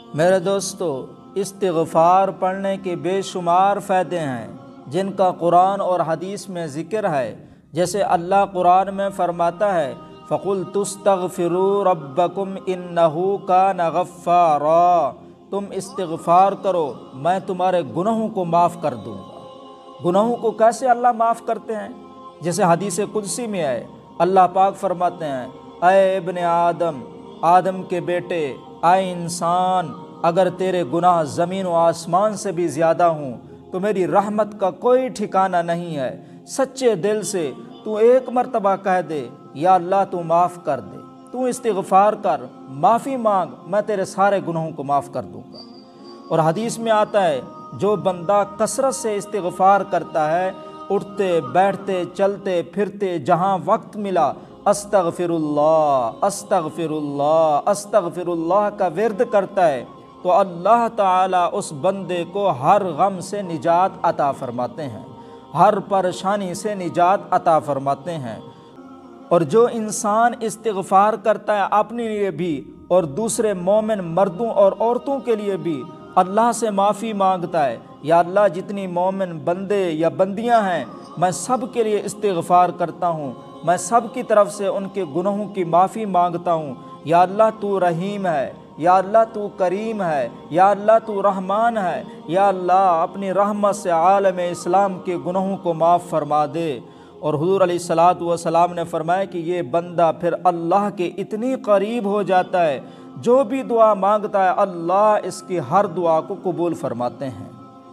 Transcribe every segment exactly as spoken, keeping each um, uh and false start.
میرے دوستو، استغفار پڑھنے کے بے شمار فائدے ہیں جن کا قرآن اور حدیث میں ذکر ہے۔ جیسے اللہ قرآن میں فرماتا ہے فَقُلْتُ اسْتَغْفِرُوا رَبَّكُمْ إِنَّهُ كَانَ غَفَّارًا، تم استغفار کرو میں تمہارے گناہوں کو معاف کر دوں گا۔ گناہوں کو کیسے اللہ معاف کرتے ہیں؟ جیسے حدیث قدسی میں ہے، اللہ پاک فرماتے ہیں اے ابن آدم، آدم کے بیٹے، اے انسان، اگر تیرے گناہ زمین و آسمان سے بھی زیادہ ہوں تو میری رحمت کا کوئی ٹھکانہ نہیں ہے۔ سچے دل سے تو ایک مرتبہ کہہ دے یا اللہ تو معاف کر دے، تو استغفار کر، معافی مانگ، میں تیرے سارے گناہوں کو معاف کر دوں گا۔ اور حدیث میں آتا ہے جو بندہ کثرت سے استغفار کرتا ہے، اٹھتے بیٹھتے چلتے پھرتے جہاں وقت ملا استغفر اللہ استغفر اللہ استغفر اللہ کا ورد کرتا ہے تو اللہ تعالیٰ اس بندے کو ہر غم سے نجات عطا فرماتے ہیں، ہر پریشانی سے نجات عطا فرماتے ہیں۔ اور جو انسان استغفار کرتا ہے اپنے لیے بھی اور دوسرے مومن مردوں اور عورتوں کے لیے بھی اللہ سے معافی مانگتا ہے، یا اللہ جتنی مومن بندے یا بندیاں ہیں میں سب کے لیے استغفار کرتا ہوں، میں سب کی طرف سے ان کے گناہوں کی معافی مانگتا ہوں، یا اللہ تو رحیم ہے، یا اللہ تو کریم ہے، یا اللہ تو رحمان ہے، یا اللہ اپنی رحمت سے عالم اسلام کے گناہوں کو معاف فرما دے۔ اور حضور علیہ الصلاۃ والسلام نے فرمایا کہ یہ بندہ پھر اللہ کے اتنی قریب ہو جاتا ہے، جو بھی دعا مانگتا ہے اللہ اس کی ہر دعا کو قبول فرماتے ہیں۔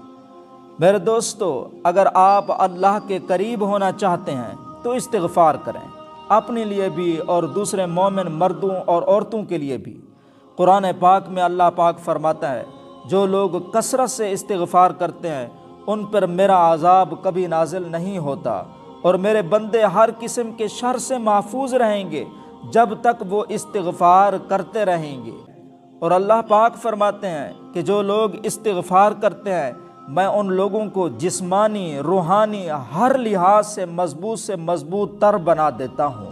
میرے دوستو، اگر آپ اللہ کے قریب ہونا چاہتے ہیں تو استغفار کریں، اپنے لیے بھی اور دوسرے مومن مردوں اور عورتوں کے لیے بھی۔ قرآن پاک میں اللہ پاک فرماتا ہے جو لوگ کثرت سے استغفار کرتے ہیں ان پر میرا عذاب کبھی نازل نہیں ہوتا، اور میرے بندے ہر قسم کے شر سے محفوظ رہیں گے جب تک وہ استغفار کرتے رہیں گے۔ اور اللہ پاک فرماتے ہیں کہ جو لوگ استغفار کرتے ہیں میں ان لوگوں کو جسمانی روحانی ہر لحاظ سے مضبوط سے مضبوط تر بنا دیتا ہوں۔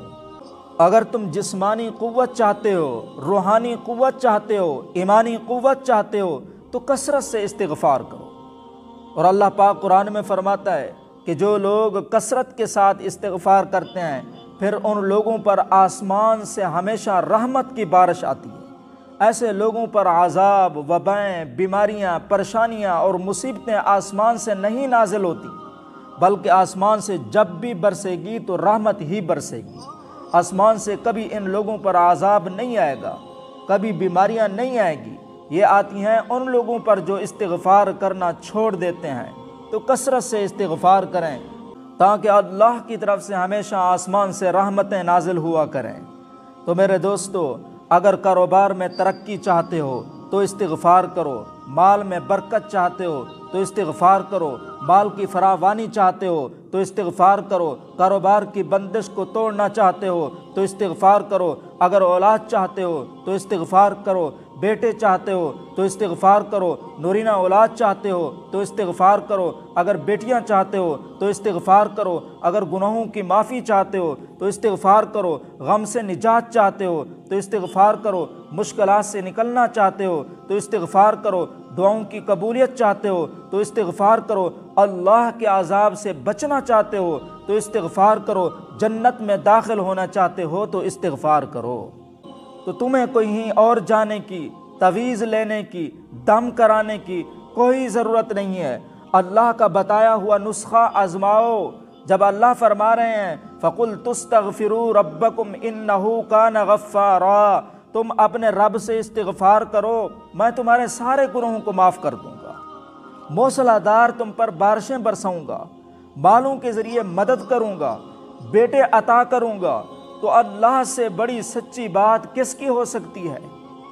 اگر تم جسمانی قوت چاہتے ہو، روحانی قوت چاہتے ہو، ایمانی قوت چاہتے ہو تو کثرت سے استغفار کرو۔ اور اللہ پاک قرآن میں فرماتا ہے کہ جو لوگ کثرت کے ساتھ استغفار کرتے ہیں پھر ان لوگوں پر آسمان سے ہمیشہ رحمت کی بارش آتی ہے۔ ایسے لوگوں پر عذاب، وبائیں، بیماریاں، پریشانیاں اور مصیبتیں آسمان سے نہیں نازل ہوتی، بلکہ آسمان سے جب بھی برسے گی تو رحمت ہی برسے گی۔ آسمان سے کبھی ان لوگوں پر عذاب نہیں آئے گا، کبھی بیماریاں نہیں آئے گی، یہ آتی ہیں ان لوگوں پر جو استغفار کرنا چھوڑ دیتے ہیں۔ تو کثرت سے استغفار کریں تاکہ اللہ کی طرف سے ہمیشہ آسمان سے رحمتیں نازل ہوا کریں۔ تو میرے دوستو، اگر کاروبار میں ترقی چاہتے ہو تو استغفار کرو، مال میں برکت چاہتے ہو تو استغفار کرو، مال کی فراوانی چاہتے ہو تو استغفار کرو، کاروبار کی بندش کو توڑنا چاہتے ہو تو استغفار کرو، اگر اولاد چاہتے ہو تو استغفار کرو، بیٹے چاہتے ہو تو استغفار کرو، نورینہ اولاد چاہتے ہو تو استغفار کرو، اگر بیٹیاں چاہتے ہو تو استغفار کرو، اگر گناہوں کی معافی چاہتے ہو تو استغفار کرو، غم سے نجات چاہتے ہو تو استغفار کرو، مشکلات سے نکلنا چاہتے ہو تو استغفار کرو، دعاؤں کی قبولیت چاہتے ہو تو استغفار کرو، اللہ کے عذاب سے بچنا چاہتے ہو تو استغفار کرو، جنت میں داخل ہونا چاہتے ہو تو استغفار کرو۔ تو تمہیں کہیں اور جانے کی، تعویذ لینے کی، دم کرانے کی کوئی ضرورت نہیں ہے۔ اللہ کا بتایا ہوا نسخہ آزماؤ۔ جب اللہ فرما رہے ہیں فَقُلْتُ اسْتَغْفِرُوا رَبَّكُمْ إِنَّهُ كَانَ غَفَّارًا، تم اپنے رب سے استغفار کرو میں تمہارے سارے گناہوں کو معاف کر دوں گا، موسلا دھار تم پر بارشیں برساؤں گا، مالوں کے ذریعے مدد کروں گا، بیٹے عطا کروں گا۔ تو اللہ سے بڑی سچی بات کس کی ہو سکتی ہے؟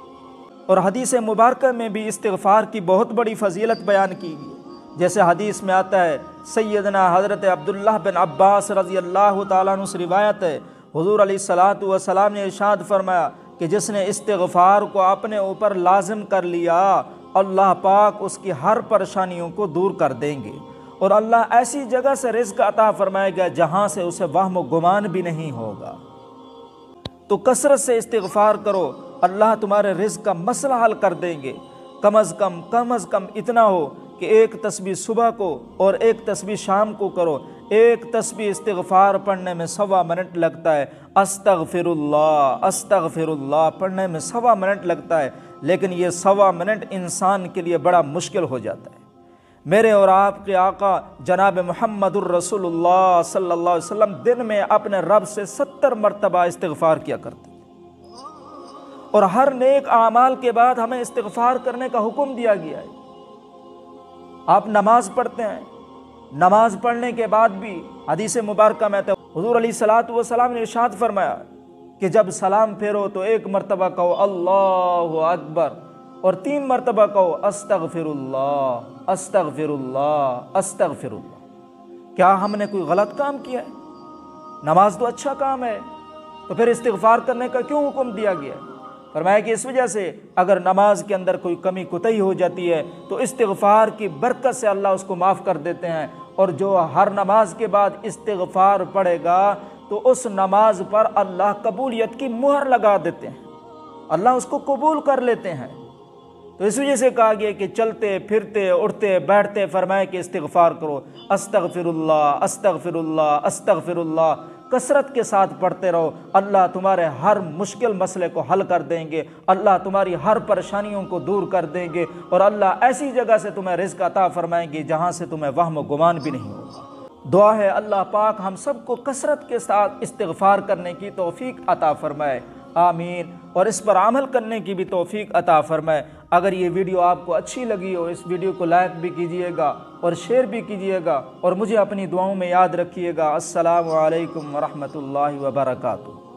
اور حدیث مبارکہ میں بھی استغفار کی بہت بڑی فضیلت بیان کی گئی، جیسے حدیث میں آتا ہے سیدنا حضرت عبداللہ بن عباس رضی اللہ تعالیٰ عنہ سے روایت ہے، حضور علیہ الصلاۃ والسلام نے ارشاد فرمایا کہ جس نے استغفار کو اپنے اوپر لازم کر لیا اللہ پاک اس کی ہر پریشانیوں کو دور کر دیں گے، اور اللہ ایسی جگہ سے رزق عطا فرمائے گا جہاں سے اسے وہم و گمان بھی نہیں ہوگا۔ تو کثرت سے استغفار کرو، اللہ تمہارے رزق کا مسئلہ حل کر دیں گے۔ کم از کم کم از کم اتنا ہو کہ ایک تسبیح صبح کو اور ایک تسبیح شام کو کرو۔ ایک تسبیح استغفار پڑھنے میں سوا منٹ لگتا ہے، استغفر اللہ استغفر اللہ پڑھنے میں سوا منٹ لگتا ہے، لیکن یہ سوا منٹ انسان کے لیے بڑا مشکل ہو جاتا ہے۔ میرے اور آپ کے آقا جناب محمد الرسول اللہ صلی اللہ علیہ وسلم دن میں اپنے رب سے ستر مرتبہ استغفار کیا کرتے ہیں، اور ہر نیک اعمال کے بعد ہمیں استغفار کرنے کا حکم دیا گیا ہے۔ آپ نماز پڑھتے ہیں، نماز پڑھنے کے بعد بھی حدیث مبارکہ میں تو حضور علیہ الصلوۃ والسلام نے ارشاد فرمایا کہ جب سلام پھیرو تو ایک مرتبہ کہو اللہ اکبر، اور تین مرتبہ کہو استغفر اللہ استغفر اللہ استغفر اللہ۔ کیا ہم نے کوئی غلط کام کیا ہے؟ نماز تو اچھا کام ہے، تو پھر استغفار کرنے کا کیوں حکم دیا گیا ہے؟ فرمایا کہ اس وجہ سے اگر نماز کے اندر کوئی کمی کوتاہی ہو جاتی ہے تو استغفار کی برکت سے اللہ اس کو معاف کر دیتے ہیں، اور جو ہر نماز کے بعد استغفار پڑھے گا تو اس نماز پر اللہ قبولیت کی مہر لگا دیتے ہیں، اللہ اس کو قبول کر لیتے ہیں۔ تو اس وجہ سے کہا گیا کہ چلتے پھرتے اٹھتے بیٹھتے فرمائے کہ استغفار کرو، استغفر اللہ استغفر اللہ استغفر اللہ، کثرت کے ساتھ پڑھتے رہو۔ اللہ تمہارے ہر مشکل مسئلے کو حل کر دیں گے، اللہ تمہاری ہر پریشانیوں کو دور کر دیں گے، اور اللہ ایسی جگہ سے تمہیں رزق عطا فرمائیں گے جہاں سے تمہیں وہم و گمان بھی نہیں ہوگا۔ دعا ہے اللہ پاک ہم سب کو کثرت کے ساتھ استغفار کرنے کی توفیق عطا فرمائے، آمین، اور اس پر عمل کرنے کی بھی توفیق عطا فرمائے۔ اگر یہ ویڈیو آپ کو اچھی لگی ہو، اس ویڈیو کو لائک بھی کیجئے گا اور شیئر بھی کیجئے گا، اور مجھے اپنی دعاؤں میں یاد رکھیے گا۔ السلام علیکم ورحمۃ اللہ وبرکاتہ۔